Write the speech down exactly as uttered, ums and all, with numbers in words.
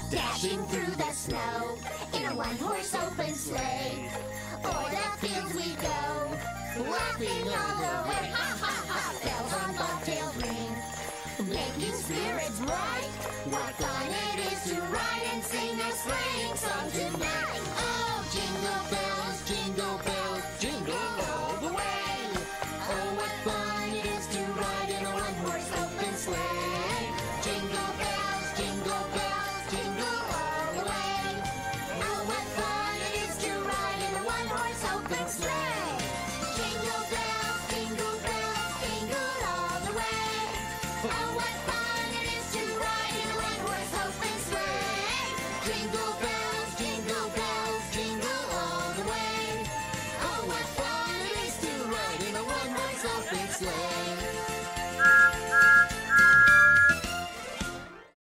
Dashing through the snow in a one-horse open sleigh. O'er the fields we go, laughing all the way.